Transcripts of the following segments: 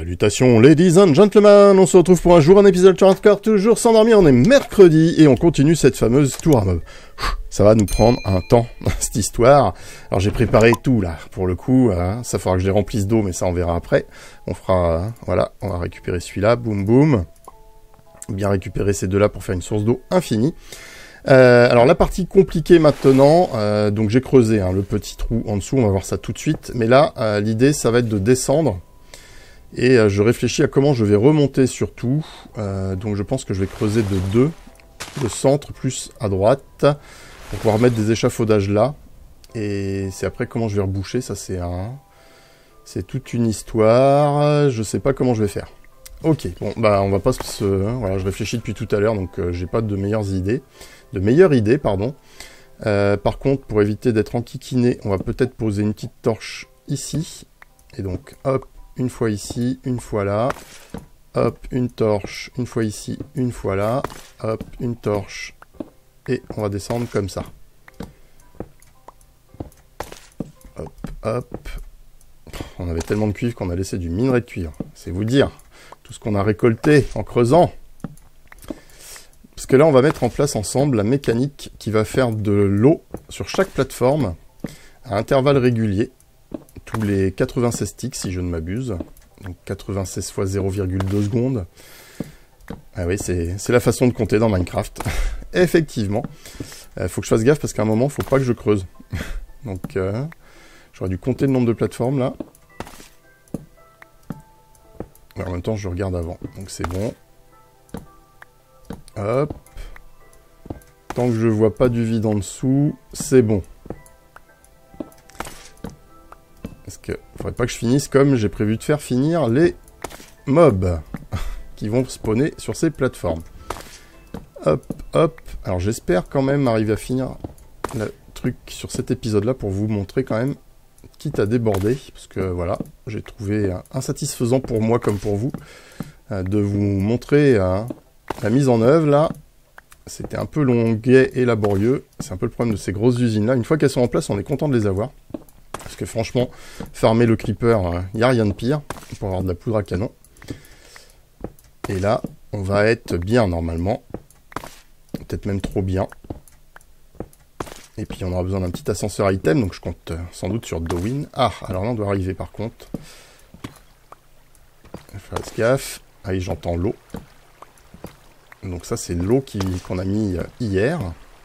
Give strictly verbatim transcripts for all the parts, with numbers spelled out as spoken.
Salutations ladies and gentlemen, on se retrouve pour un jour, un épisode sur Hardcore, toujours sans dormir, on est mercredi et on continue cette fameuse tour à mob. Ça va nous prendre un temps, cette histoire. Alors j'ai préparé tout là, pour le coup, hein, ça faudra que je les remplisse d'eau, mais ça on verra après. On fera, hein, voilà, on va récupérer celui-là, boum boum. Bien récupérer ces deux-là pour faire une source d'eau infinie. Euh, alors la partie compliquée maintenant, euh, donc j'ai creusé hein, le petit trou en dessous, on va voir ça tout de suite. Mais là, euh, l'idée ça va être de descendre. Et euh, je réfléchis à comment je vais remonter surtout. Euh, donc je pense que je vais creuser de deux, le centre plus à droite, pour pouvoir mettre des échafaudages là. Et c'est après comment je vais reboucher, ça c'est un... C'est toute une histoire, je sais pas comment je vais faire. Ok, bon bah on va pas se... Voilà, je réfléchis depuis tout à l'heure, donc euh, j'ai pas de meilleures idées. De meilleures idées, pardon. Euh, par contre, pour éviter d'être enquiquiné, on va peut-être poser une petite torche ici. Et donc, hop, une fois ici, une fois là. Hop, une torche, une fois ici, une fois là. Hop, une torche. Et on va descendre comme ça. Hop, hop. On avait tellement de cuivre qu'on a laissé du minerai de cuivre. C'est vous dire tout ce qu'on a récolté en creusant. Parce que là, on va mettre en place ensemble la mécanique qui va faire de l'eau sur chaque plateforme à intervalles réguliers. Tous les quatre-vingt-seize ticks, si je ne m'abuse. Donc quatre-vingt-seize fois zéro virgule deux secondes. Ah oui, c'est la façon de compter dans Minecraft. Effectivement. Il euh, faut que je fasse gaffe parce qu'à un moment, il ne faut pas que je creuse. Donc, euh, j'aurais dû compter le nombre de plateformes là. Mais en même temps, je regarde avant. Donc c'est bon. Hop. Tant que je vois pas du vide en dessous, c'est bon. Parce que faudrait pas que je finisse comme j'ai prévu de faire finir les mobs qui vont spawner sur ces plateformes. Hop, hop. Alors j'espère quand même arriver à finir le truc sur cet épisode-là pour vous montrer quand même, quitte à déborder, parce que voilà, j'ai trouvé insatisfaisant pour moi comme pour vous, de vous montrer euh, la mise en œuvre là. C'était un peu longuet et laborieux. C'est un peu le problème de ces grosses usines-là. Une fois qu'elles sont en place, on est content de les avoir. Parce que franchement, farmer le creeper, il n'y a rien de pire pour avoir de la poudre à canon. Et là, on va être bien normalement. Peut-être même trop bien. Et puis on aura besoin d'un petit ascenseur item, donc je compte euh, sans doute sur Dowin. Ah, alors là on doit arriver par contre. Fasse gaffe. Ah oui, j'entends l'eau. Donc ça c'est l'eau qu'on a mis euh, hier.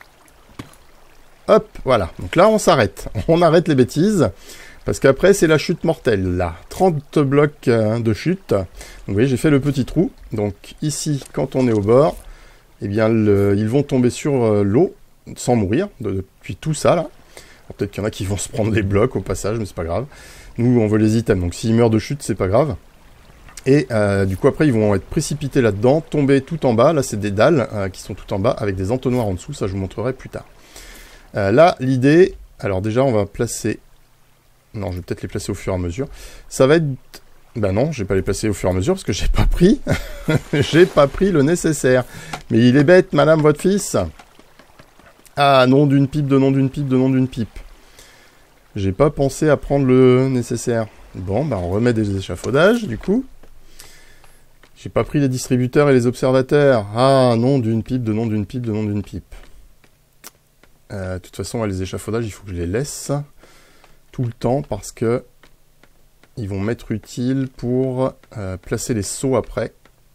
Hop, voilà. Donc là on s'arrête. On arrête les bêtises. Parce qu'après c'est la chute mortelle là. trente blocs euh, de chute. Donc vous voyez j'ai fait le petit trou. Donc ici quand on est au bord, eh bien le, ils vont tomber sur euh, l'eau. Sans mourir, de, depuis tout ça là. Peut-être qu'il y en a qui vont se prendre les blocs au passage, mais c'est pas grave. Nous, on veut les items, donc s'ils meurent de chute, c'est pas grave. Et euh, du coup, après, ils vont être précipités là-dedans, tomber tout en bas. Là, c'est des dalles euh, qui sont tout en bas, avec des entonnoirs en dessous, ça je vous montrerai plus tard. Euh, là, l'idée... Alors déjà, on va placer... Non, je vais peut-être les placer au fur et à mesure. Ça va être... Ben non, je vais pas les placer au fur et à mesure, parce que j'ai pas pris... j'ai pas pris le nécessaire. Mais il est bête, madame, votre fils. Ah, nom d'une pipe, de nom d'une pipe, de nom d'une pipe. J'ai pas pensé à prendre le nécessaire. Bon, bah on remet des échafaudages, du coup. J'ai pas pris les distributeurs et les observateurs. Ah, nom d'une pipe, de nom d'une pipe, de nom d'une pipe. Euh, de toute façon, les échafaudages, il faut que je les laisse tout le temps, parce que ils vont m'être utiles pour euh, placer les seaux après.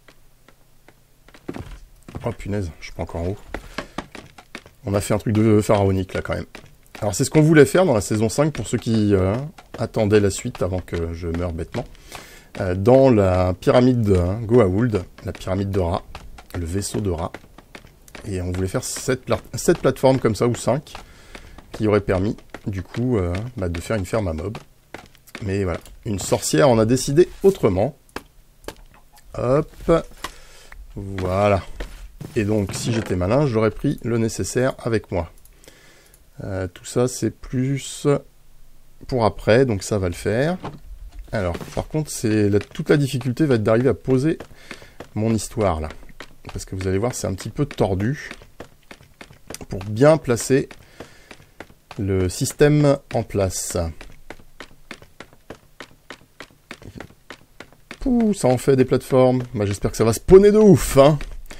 Oh punaise, je suis pas encore en haut. On a fait un truc de pharaonique là quand même. Alors c'est ce qu'on voulait faire dans la saison cinq pour ceux qui euh, attendaient la suite avant que je meure bêtement. Euh, dans la pyramide de hein, Goa'uld, la pyramide de Ra, le vaisseau de Ra. Et on voulait faire sept plateformes comme ça, ou cinq, qui auraient permis du coup euh, bah, de faire une ferme à mob. Mais voilà, une sorcière en a décidé autrement. Hop, voilà. Et donc, si j'étais malin, j'aurais pris le nécessaire avec moi. Euh, tout ça, c'est plus pour après, donc ça va le faire. Alors, par contre, la, toute la difficulté va être d'arriver à poser mon histoire, là. Parce que vous allez voir, c'est un petit peu tordu. Pour bien placer le système en place. Ouh, ça en fait des plateformes. Bah, j'espère que ça va spawner de ouf, hein.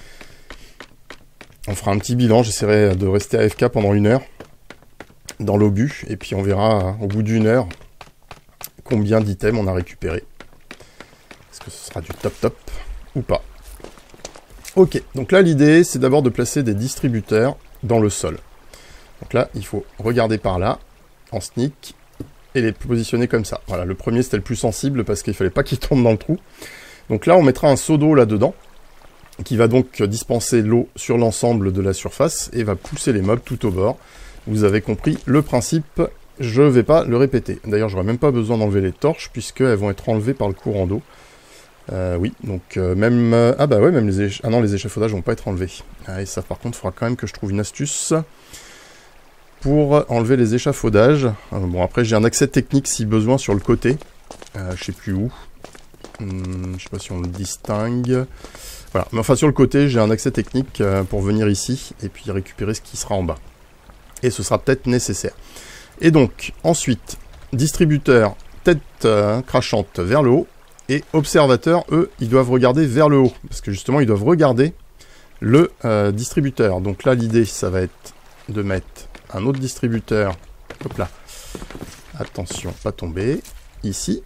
On fera un petit bilan, j'essaierai de rester A F K pendant une heure dans l'obus, et puis on verra au bout d'une heure combien d'items on a récupéré. Est-ce que ce sera du top top ou pas? Ok, donc là l'idée c'est d'abord de placer des distributeurs dans le sol. Donc là il faut regarder par là, en sneak, et les positionner comme ça. Voilà, le premier c'était le plus sensible parce qu'il fallait pas qu'il tombe dans le trou. Donc là on mettra un seau d'eau là-dedans, qui va donc dispenser l'eau sur l'ensemble de la surface et va pousser les mobs tout au bord. Vous avez compris le principe, je ne vais pas le répéter. D'ailleurs, j'aurai même pas besoin d'enlever les torches puisqu'elles vont être enlevées par le courant d'eau. Euh, oui, donc euh, même... Euh, ah bah ouais, même les, éch ah non, les échafaudages vont pas être enlevés. Ah, et ça, par contre, il faudra quand même que je trouve une astuce pour enlever les échafaudages. Euh, bon, après, j'ai un accès technique si besoin sur le côté. Euh, je sais plus où. Hum, je sais pas si on le distingue... Voilà, mais enfin sur le côté, j'ai un accès technique euh, pour venir ici et puis récupérer ce qui sera en bas. Et ce sera peut-être nécessaire. Et donc, ensuite, distributeur, tête euh, crachante vers le haut, et observateurs, eux, ils doivent regarder vers le haut, parce que justement, ils doivent regarder le euh, distributeur. Donc là, l'idée, ça va être de mettre un autre distributeur, hop là, attention, pas tomber, ici,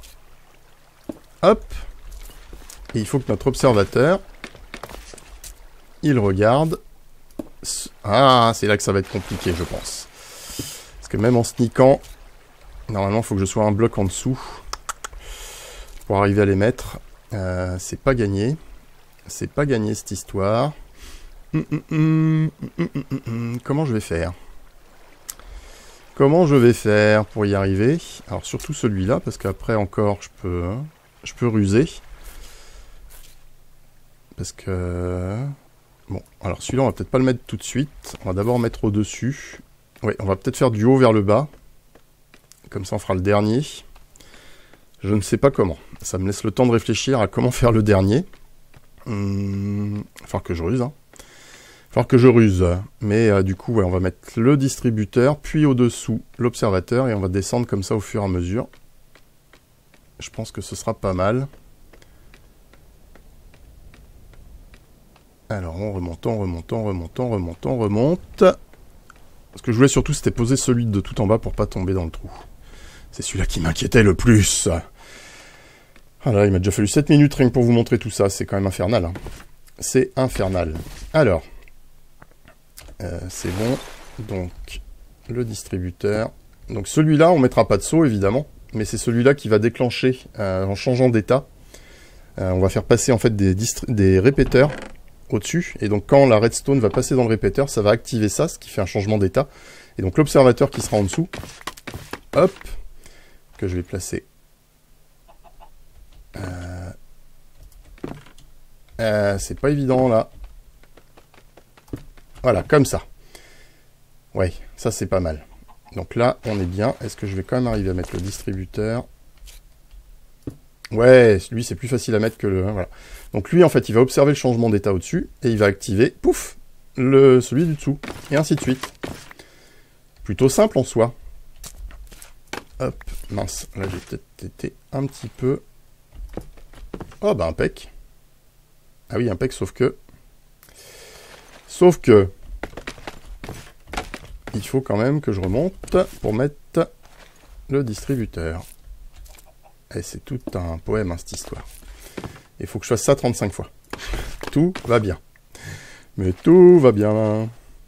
hop. Et il faut que notre observateur, il regarde. Ah, c'est là que ça va être compliqué, je pense. Parce que même en sneakant, normalement, il faut que je sois un bloc en dessous pour arriver à les mettre. Euh, c'est pas gagné. C'est pas gagné, cette histoire. Hum, hum, hum, hum, hum, hum, hum. Comment je vais faire? Comment je vais faire pour y arriver? Alors, surtout celui-là, parce qu'après encore, je peux, hein, je peux ruser. Parce que... Bon, alors celui-là, on va peut-être pas le mettre tout de suite. On va d'abord mettre au-dessus. Oui, on va peut-être faire du haut vers le bas. Comme ça, on fera le dernier. Je ne sais pas comment. Ça me laisse le temps de réfléchir à comment faire le dernier. Hum, il va falloir que je ruse. Hein. Il va falloir que je ruse. Mais euh, du coup, ouais, on va mettre le distributeur, puis au-dessous l'observateur, et on va descendre comme ça au fur et à mesure. Je pense que ce sera pas mal. Alors, on remonte, on remonte, on remonte, on remonte, on remonte. Ce que je voulais surtout, c'était poser celui de tout en bas pour pas tomber dans le trou. C'est celui-là qui m'inquiétait le plus. Voilà, il m'a déjà fallu sept minutes rien que pour vous montrer tout ça. C'est quand même infernal. Hein. C'est infernal. Alors, euh, c'est bon. Donc, le distributeur. Donc, celui-là, on mettra pas de saut, évidemment. Mais c'est celui-là qui va déclencher, euh, en changeant d'état. Euh, on va faire passer, en fait, des, des répéteurs au-dessus, et donc quand la redstone va passer dans le répéteur, ça va activer ça, ce qui fait un changement d'état. Et donc l'observateur qui sera en dessous, hop, que je vais placer. Euh... Euh, c'est pas évident là. Voilà, comme ça. Ouais, ça c'est pas mal. Donc là, on est bien. Est-ce que je vais quand même arriver à mettre le distributeur? Ouais, lui c'est plus facile à mettre que le... Hein, voilà. Donc lui en fait il va observer le changement d'état au-dessus et il va activer, pouf, le, celui du dessous. Et ainsi de suite. Plutôt simple en soi. Hop, mince, là j'ai peut-être été un petit peu... Oh bah impec. Ah oui impec sauf que... Sauf que... Il faut quand même que je remonte pour mettre le distributeur. Et c'est tout un poème, hein, cette histoire. Il faut que je fasse ça trente-cinq fois. Tout va bien. Mais tout va bien.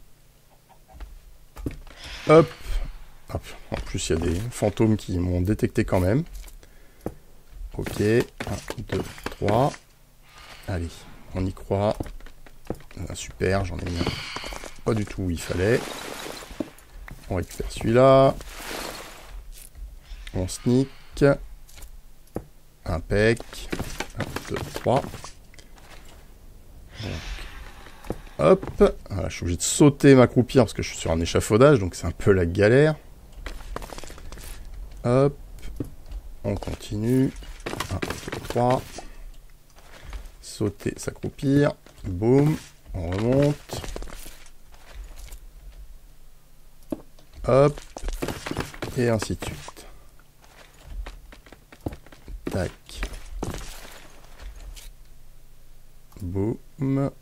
Hop. Hop. En plus, il y a des fantômes qui m'ont détecté quand même. Ok. un, deux, trois. Allez, on y croit. Ah, super, j'en ai mis un. Pas du tout où il fallait. On récupère celui-là. On sneak. Impec. un, deux, trois. Donc, hop. Voilà, je suis obligé de sauter m'accroupir parce que je suis sur un échafaudage, donc c'est un peu la galère. Hop. On continue. un, deux, trois. Sauter, s'accroupir. Boum. On remonte. Hop. Et ainsi de suite. Tac. Boum. Je vais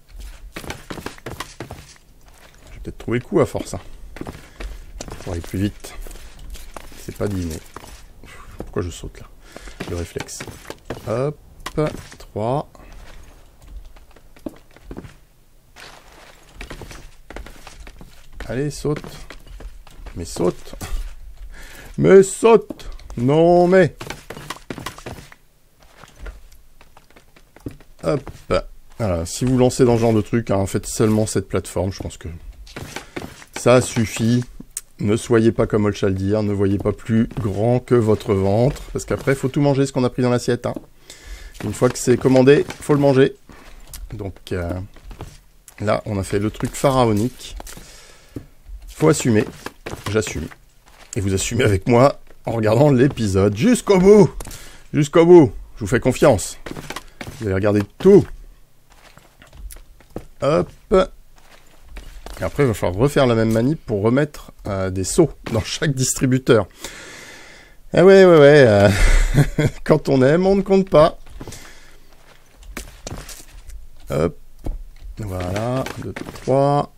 peut-être trouver le coup à force. Hein. Pour aller plus vite. C'est pas dîner. Pourquoi je saute là? Le réflexe. Hop. trois. Allez, saute. Mais saute. Mais saute. Non, mais. Hop. Voilà, si vous lancez dans ce genre de truc, hein, faites seulement cette plateforme. Je pense que ça suffit. Ne soyez pas comme Olchaldir, ne voyez pas plus grand que votre ventre. Parce qu'après, il faut tout manger ce qu'on a pris dans l'assiette. Hein. Une fois que c'est commandé, il faut le manger. Donc euh, là, on a fait le truc pharaonique. Faut assumer. J'assume. Et vous assumez avec moi en regardant l'épisode jusqu'au bout. Jusqu'au bout. Je vous fais confiance. Vous allez regarder tout. Hop. Et après, il va falloir refaire la même manip pour remettre euh, des seaux dans chaque distributeur. Ah ouais, ouais, ouais. Euh, quand on aime, on ne compte pas. Hop. Voilà. deux, trois.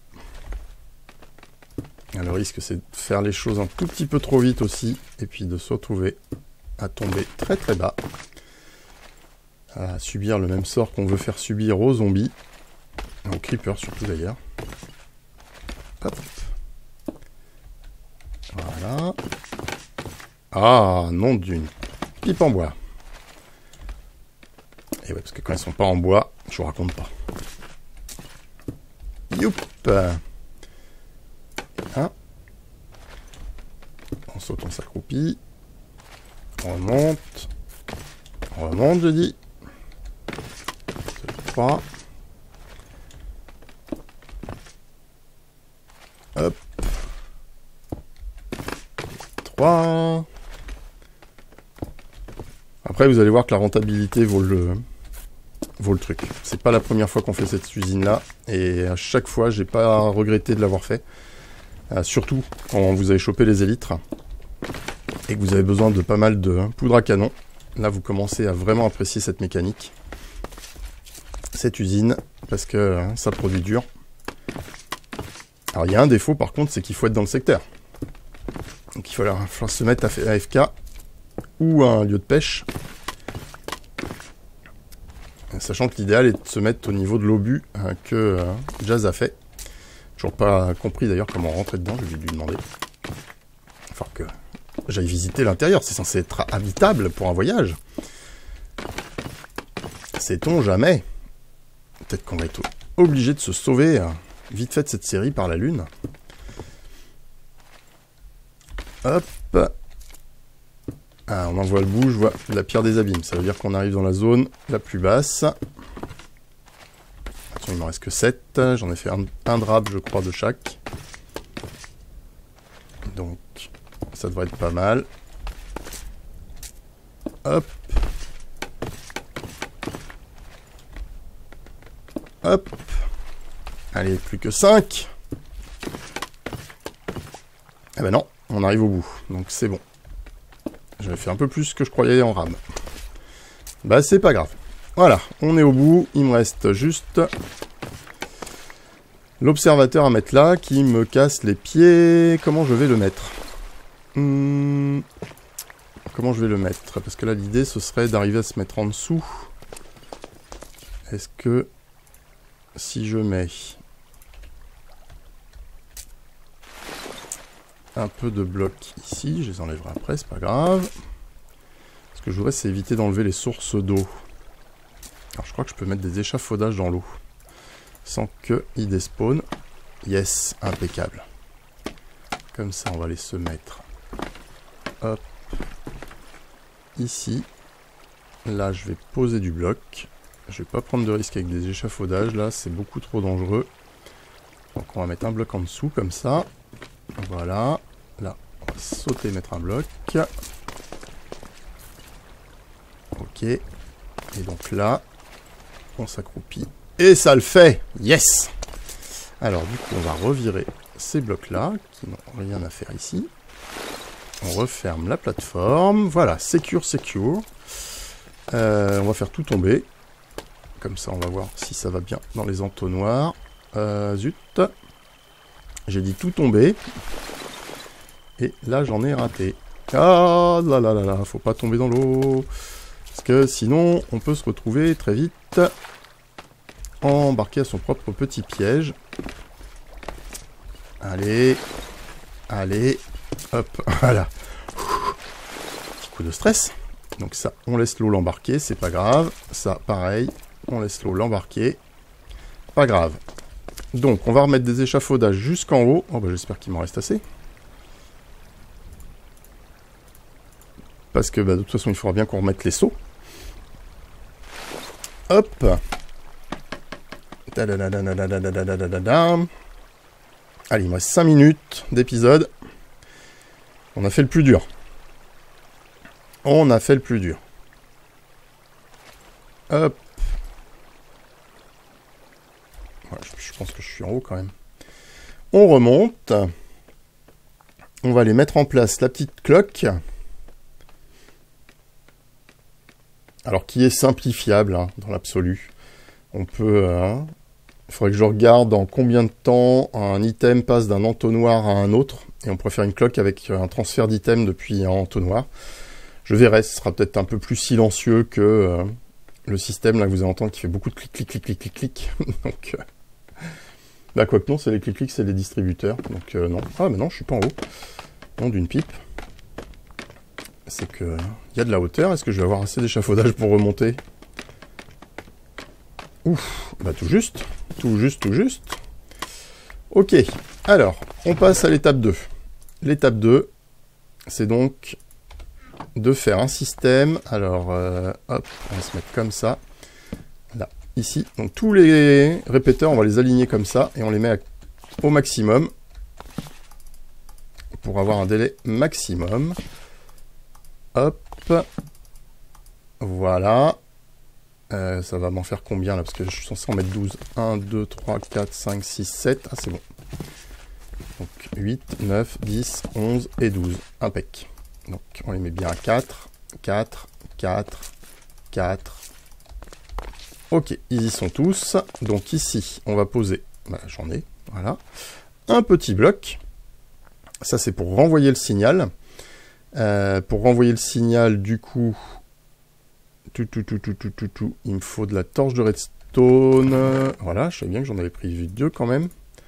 Le risque, c'est de faire les choses un tout petit peu trop vite aussi. Et puis de se retrouver à tomber très très bas. À subir le même sort qu'on veut faire subir aux zombies. Aux creepers surtout d'ailleurs. Hop. Voilà. Ah, nom d'une pipe en bois. Et ouais, parce que quand elles sont pas en bois, je vous raconte pas. Youp. Hein. On saute, on s'accroupit. On remonte. On remonte, je dis. trois. Hop. trois. Après, vous allez voir que la rentabilité vaut le, vaut le truc. C'est pas la première fois qu'on fait cette usine-là. Et à chaque fois, j'ai pas regretté de l'avoir fait. Euh, surtout quand vous avez chopé les élytres. Et que vous avez besoin de pas mal de poudre à canon. Là, vous commencez à vraiment apprécier cette mécanique. Cette usine. Parce que euh, ça produit dur. Alors, il y a un défaut, par contre, c'est qu'il faut être dans le secteur. Donc, il va falloir se mettre à A F K ou à un lieu de pêche. Sachant que l'idéal est de se mettre au niveau de l'obus euh, que euh, Jazz a fait. Toujours pas compris, d'ailleurs, comment rentrer dedans. Je vais lui demander. Il va falloir que j'aille visiter l'intérieur. C'est censé être habitable pour un voyage. Sait-on jamais? Peut-être qu'on va être obligé de se sauver... Euh, vite fait de cette série par la lune. Hop. Ah, on envoie le bout, je vois la pierre des abîmes. Ça veut dire qu'on arrive dans la zone la plus basse. Attention, il m'en reste que sept. J'en ai fait un, un drap, je crois, de chaque. Donc, ça devrait être pas mal. Hop. Hop. Allez, plus que cinq. Eh ben non, on arrive au bout. Donc c'est bon. J'avais fait un peu plus que je croyais en rame. Bah c'est pas grave. Voilà, on est au bout. Il me reste juste l'observateur à mettre là qui me casse les pieds. Comment je vais le mettre hum... Comment je vais le mettre? Parce que là l'idée ce serait d'arriver à se mettre en dessous. Est-ce que si je mets un peu de blocs ici, je les enlèverai après, c'est pas grave. Ce que je voudrais, c'est éviter d'enlever les sources d'eau. Alors, je crois que je peux mettre des échafaudages dans l'eau. Sans qu'ils despawnent. Yes, impeccable. Comme ça, on va les se mettre. Hop. Ici. Là, je vais poser du bloc. Je vais pas prendre de risque avec des échafaudages. Là, c'est beaucoup trop dangereux. Donc, on va mettre un bloc en dessous, comme ça. Voilà, là, on va sauter, mettre un bloc. Ok. Et donc là, on s'accroupit. Et ça le fait! Yes! Alors du coup, on va revirer ces blocs-là, qui n'ont rien à faire ici. On referme la plateforme. Voilà, secure, secure. Euh, on va faire tout tomber. comme ça on va voir si ça va bien dans les entonnoirs. Euh, zut. J'ai dit tout tomber. Et là j'en ai raté. Ah là là là là, faut pas tomber dans l'eau. Parce que sinon on peut se retrouver très vite embarqué à son propre petit piège. Allez. Allez. Hop, voilà. Petit coup de stress. Donc ça, on laisse l'eau l'embarquer, c'est pas grave. Ça, pareil, on laisse l'eau l'embarquer. Pas grave. Donc, on va remettre des échafaudages jusqu'en haut. Oh, bah, j'espère qu'il m'en reste assez. Parce que, bah, de toute façon, il faudra bien qu'on remette les seaux. Hop. Allez, il me reste cinq minutes d'épisode. On a fait le plus dur. On a fait le plus dur. Hop. Ouais, je, je pense que je suis en haut quand même. On remonte. On va aller mettre en place la petite cloque. Alors, qui est simplifiable hein, dans l'absolu. On peut... Hein, il faudrait que je regarde en combien de temps un item passe d'un entonnoir à un autre. Et on pourrait faire une cloque avec un transfert d'item depuis un entonnoir. Je verrai, ce sera peut-être un peu plus silencieux que euh, le système là que vous allez entendre qui fait beaucoup de clic, clic, clic, clic, clic, clic. Donc, euh... bah quoi que non, c'est les clics, clics, c'est les distributeurs. Donc euh, non. Ah mais non, je suis pas en haut. Non, d'une pipe. C'est que il y a de la hauteur. Est-ce que je vais avoir assez d'échafaudage pour remonter? Ouf, bah tout juste, tout juste, tout juste. Ok. Alors, on passe à l'étape deux. L'étape deux, c'est donc de faire un système. Alors, euh, hop, on va se mettre comme ça. Là, ici. Donc, tous les répéteurs, on va les aligner comme ça. Et on les met à, au maximum. Pour avoir un délai maximum. Hop. Voilà. Euh, ça va m'en faire combien, là? Parce que je suis censé en mettre douze. un, deux, trois, quatre, cinq, six, sept. Ah, c'est bon. Donc, huit, neuf, dix, onze et douze. Impec. Donc, on les met bien à quatre, quatre, quatre, quatre. Ok, ils y sont tous. Donc, ici, on va poser... Bah, j'en ai, voilà. Un petit bloc. Ça, c'est pour renvoyer le signal. Euh, pour renvoyer le signal, du coup... Tout, tout, tout, tout, tout, tout, tout. Il me faut de la torche de redstone. Voilà, je savais bien que j'en avais pris deux quand même.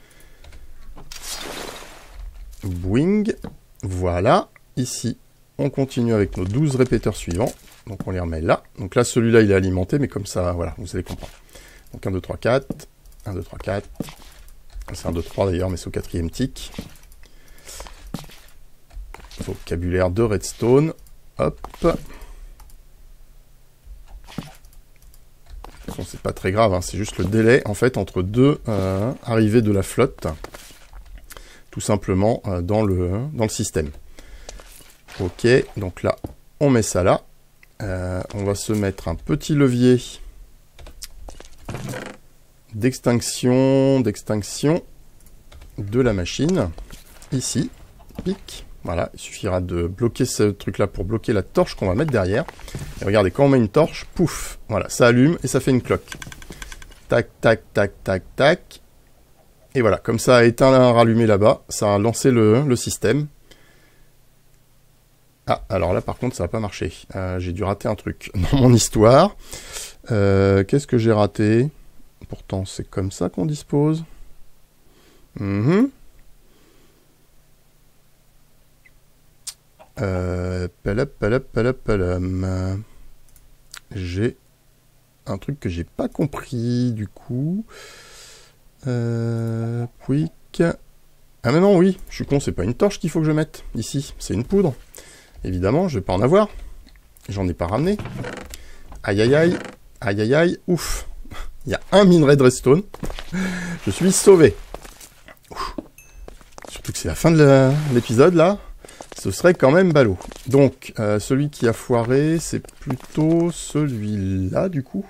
Boing. Voilà. Ici, on continue avec nos douze répéteurs suivants. Donc, on les remet là. Donc là, celui-là, il est alimenté, mais comme ça, voilà, vous allez comprendre. Donc, un, deux, trois, quatre. un, deux, trois, quatre. C'est un, deux, trois d'ailleurs, mais c'est au quatrième tick. Vocabulaire de redstone. Hop. C'est pas très grave, hein, c'est juste le délai en fait entre deux euh, arrivées de la flotte, tout simplement euh, dans, le, dans le système. Ok, donc là, on met ça là. Euh, on va se mettre un petit levier d'extinction, d'extinction de la machine, ici, pic. Voilà, il suffira de bloquer ce truc-là pour bloquer la torche qu'on va mettre derrière. Et regardez, quand on met une torche, pouf, voilà, ça allume et ça fait une cloque. Tac, tac, tac, tac, tac. Et voilà, comme ça a éteint un rallumé là-bas, ça a lancé le, le système. Ah, alors là, par contre, ça n'a pas marché. Euh, j'ai dû rater un truc dans mon histoire. Euh, Qu'est-ce que j'ai raté? Pourtant, c'est comme ça qu'on dispose. Mm-hmm. Euh, palap, palap, palap, palam. J'ai un truc que j'ai pas compris du coup. Euh, quick. Ah mais non, oui, je suis con, c'est pas une torche qu'il faut que je mette ici, c'est une poudre. Évidemment, je vais pas en avoir. J'en ai pas ramené. Aïe aïe aïe, aïe aïe aïe, ouf. Il y a un minerai de redstone. Je suis sauvé. Ouf. Surtout que c'est la fin de l'épisode là. Ce serait quand même ballot. Donc, euh, celui qui a foiré, c'est plutôt celui-là, du coup.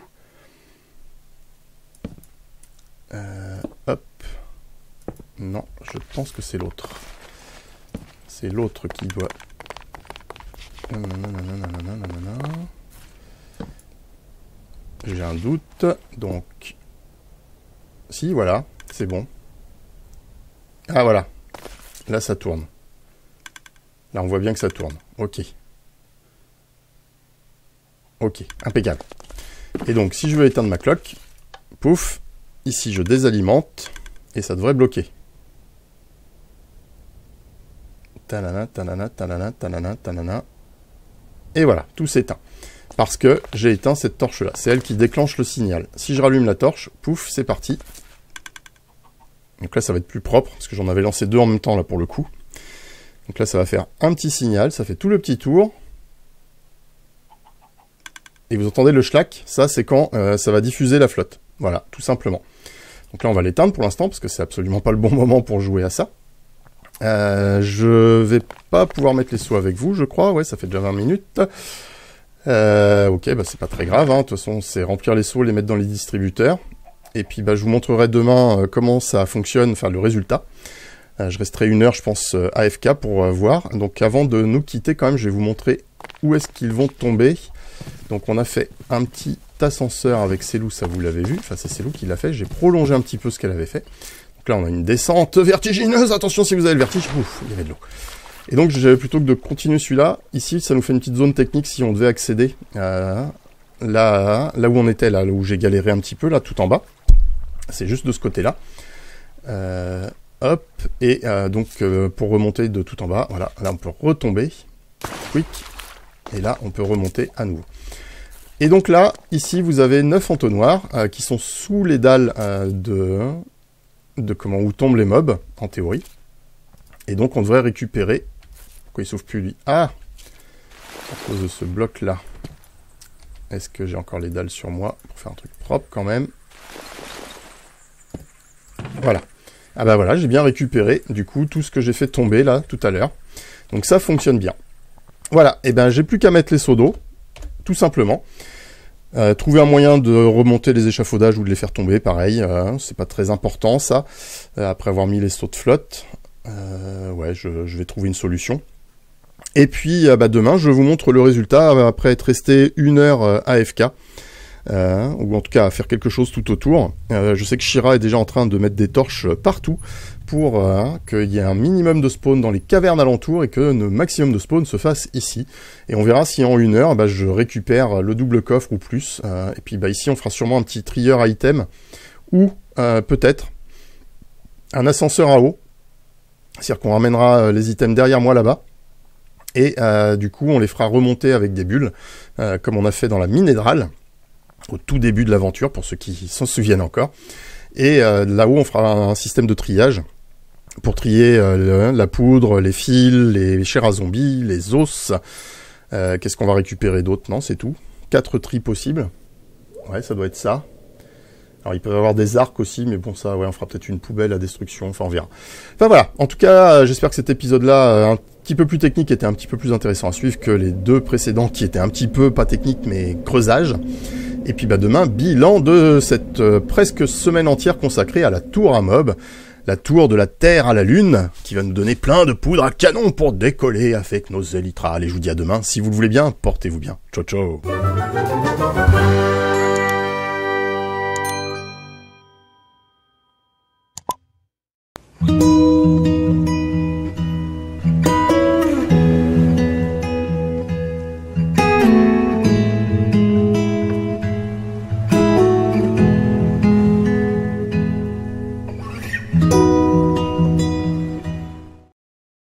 Euh, hop. Non, je pense que c'est l'autre. C'est l'autre qui doit... j'ai un doute. Donc, si, voilà, c'est bon. Ah, voilà. Là, ça tourne. Là, on voit bien que ça tourne. Ok. Ok, impeccable. Et donc, si je veux éteindre ma cloque, pouf, ici, je désalimente, et ça devrait bloquer. Tanana, tanana, tanana, tanana, tanana. Et voilà, tout s'éteint. Parce que j'ai éteint cette torche-là. C'est elle qui déclenche le signal. Si je rallume la torche, pouf, c'est parti. Donc là, ça va être plus propre, parce que j'en avais lancé deux en même temps, là, pour le coup. Donc là, ça va faire un petit signal, ça fait tout le petit tour. Et vous entendez le schlack, ça, c'est quand euh, ça va diffuser la flotte. Voilà, tout simplement. Donc là, on va l'éteindre pour l'instant, parce que c'est absolument pas le bon moment pour jouer à ça. Euh, je vais pas pouvoir mettre les sauts avec vous, je crois. Ouais, ça fait déjà vingt minutes. Euh, ok, bah c'est pas très grave. Hein. De toute façon, c'est remplir les sauts, les mettre dans les distributeurs. Et puis, bah, je vous montrerai demain euh, comment ça fonctionne, enfin le résultat. Euh, je resterai une heure, je pense, euh, A F K pour euh, voir. Donc, avant de nous quitter, quand même, je vais vous montrer où est-ce qu'ils vont tomber. Donc, on a fait un petit ascenseur avec Célou, ça vous l'avez vu. Enfin, c'est Célou qui l'a fait. J'ai prolongé un petit peu ce qu'elle avait fait. Donc là, on a une descente vertigineuse. Attention, si vous avez le vertige, ouf, il y avait de l'eau. Et donc, j'avais plutôt que de continuer celui-là. Ici, ça nous fait une petite zone technique si on devait accéder à là, là où on était, là, là où j'ai galéré un petit peu, là, tout en bas. C'est juste de ce côté-là. Euh, hop. Et euh, donc, euh, pour remonter de tout en bas, voilà, là, on peut retomber. Quick. Et là, on peut remonter à nouveau. Et donc là, ici, vous avez neuf entonnoirs euh, qui sont sous les dalles euh, de, de comment où tombent les mobs, en théorie. Et donc, on devrait récupérer... Pourquoi il s'ouvre plus, lui? Ah! À cause de ce bloc-là. Est-ce que j'ai encore les dalles sur moi pour faire un truc propre, quand même? Voilà. Ah bah voilà, j'ai bien récupéré, du coup, tout ce que j'ai fait tomber, là, tout à l'heure. Donc ça fonctionne bien. Voilà, et ben j'ai plus qu'à mettre les seaux d'eau, tout simplement. Euh, trouver un moyen de remonter les échafaudages ou de les faire tomber, pareil, euh, c'est pas très important, ça. Euh, après avoir mis les seaux de flotte, euh, ouais, je, je vais trouver une solution. Et puis, euh, bah, demain, je vous montre le résultat, après être resté une heure euh, A F K. Euh, ou en tout cas à faire quelque chose tout autour. Euh, je sais que Shira est déjà en train de mettre des torches partout pour euh, qu'il y ait un minimum de spawn dans les cavernes alentours et que le maximum de spawn se fasse ici. Et on verra si en une heure, bah, je récupère le double coffre ou plus. Euh, et puis bah, ici, on fera sûrement un petit trieur item ou euh, peut-être un ascenseur à eau. C'est-à-dire qu'on ramènera les items derrière moi là-bas. Et euh, du coup, on les fera remonter avec des bulles, euh, comme on a fait dans la minédrale. Au tout début de l'aventure, pour ceux qui s'en souviennent encore. Et euh, là-haut, on fera un système de triage pour trier euh, le, la poudre, les fils, les chairs à zombies, les os. Euh, Qu'est-ce qu'on va récupérer d'autre? Non, c'est tout. Quatre tris possibles. Ouais, ça doit être ça. Alors, il peut y avoir des arcs aussi, mais bon, ça, ouais, on fera peut-être une poubelle à destruction, enfin, on verra. Enfin, voilà. En tout cas, euh, j'espère que cet épisode-là, euh, un petit peu plus technique, était un petit peu plus intéressant à suivre que les deux précédents, qui étaient un petit peu, pas techniques, mais creusage. Et puis bah demain, bilan de cette euh, presque semaine entière consacrée à la tour à mob, la tour de la Terre à la Lune, qui va nous donner plein de poudre à canon pour décoller avec nos élytras. Allez, je vous dis à demain, si vous le voulez bien, portez-vous bien. Ciao, ciao.